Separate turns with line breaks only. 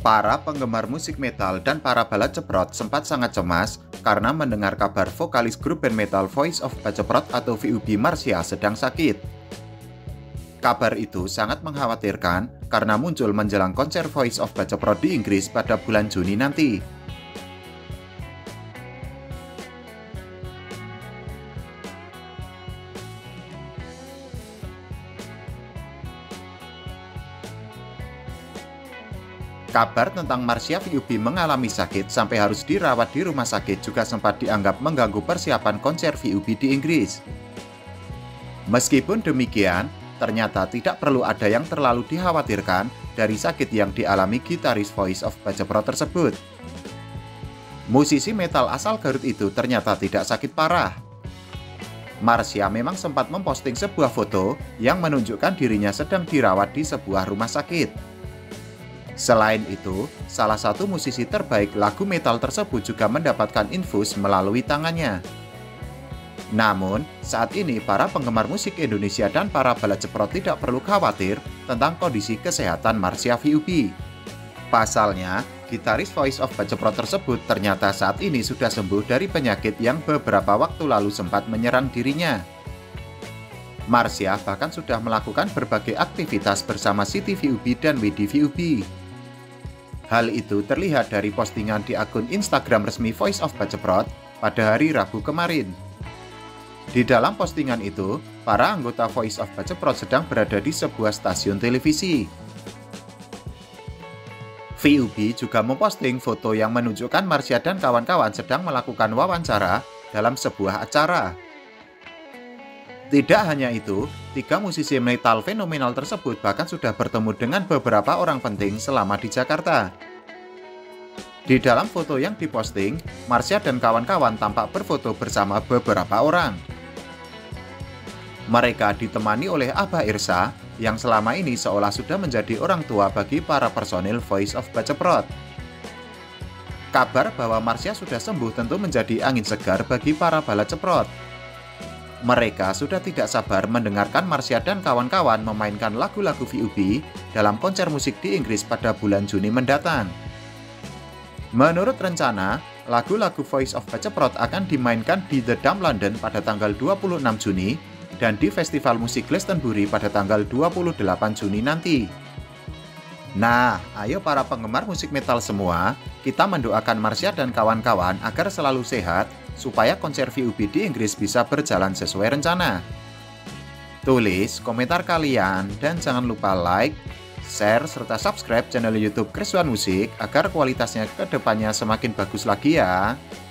Para penggemar musik metal dan para balad ceprot sempat sangat cemas karena mendengar kabar vokalis grup band metal Voice of Baceprot atau VOB Marcia sedang sakit. Kabar itu sangat mengkhawatirkan karena muncul menjelang konser Voice of Baceprot di Inggris pada bulan Juni nanti. Kabar tentang Marcia VOB mengalami sakit sampai harus dirawat di rumah sakit juga sempat dianggap mengganggu persiapan konser VOB di Inggris. Meskipun demikian, ternyata tidak perlu ada yang terlalu dikhawatirkan dari sakit yang dialami gitaris Voice of Baceprot tersebut. Musisi metal asal Garut itu ternyata tidak sakit parah. Marcia memang sempat memposting sebuah foto yang menunjukkan dirinya sedang dirawat di sebuah rumah sakit. Selain itu, salah satu musisi terbaik lagu metal tersebut juga mendapatkan infus melalui tangannya. Namun, saat ini para penggemar musik Indonesia dan para balad ceprot tidak perlu khawatir tentang kondisi kesehatan Marcia VOB. Pasalnya, gitaris Voice of Baceprot tersebut ternyata saat ini sudah sembuh dari penyakit yang beberapa waktu lalu sempat menyerang dirinya. Marcia bahkan sudah melakukan berbagai aktivitas bersama Siti VOB dan Widi VOB. Hal itu terlihat dari postingan di akun Instagram resmi Voice of Baceprot pada hari Rabu kemarin. Di dalam postingan itu, para anggota Voice of Baceprot sedang berada di sebuah stasiun televisi. VOB juga memposting foto yang menunjukkan Marcia dan kawan-kawan sedang melakukan wawancara dalam sebuah acara. Tidak hanya itu, 3 musisi metal fenomenal tersebut bahkan sudah bertemu dengan beberapa orang penting selama di Jakarta. Di dalam foto yang diposting, Marcia dan kawan-kawan tampak berfoto bersama beberapa orang. Mereka ditemani oleh Abah Irsa, yang selama ini seolah sudah menjadi orang tua bagi para personil Voice of Baceprot. Kabar bahwa Marcia sudah sembuh tentu menjadi angin segar bagi para balad ceprot. Mereka sudah tidak sabar mendengarkan Marcia dan kawan-kawan memainkan lagu-lagu VOB dalam konser musik di Inggris pada bulan Juni mendatang. Menurut rencana, lagu-lagu Voice of Baceprot akan dimainkan di The Dome London pada tanggal 26 Juni dan di Festival Musik Glastonbury pada tanggal 28 Juni nanti. Nah, ayo para penggemar musik metal semua, kita mendoakan Marcia dan kawan-kawan agar selalu sehat supaya konser VOB di Inggris bisa berjalan sesuai rencana. Tulis komentar kalian dan jangan lupa like, share, serta subscribe channel YouTube Kriswan Musik agar kualitasnya ke depannya semakin bagus lagi ya.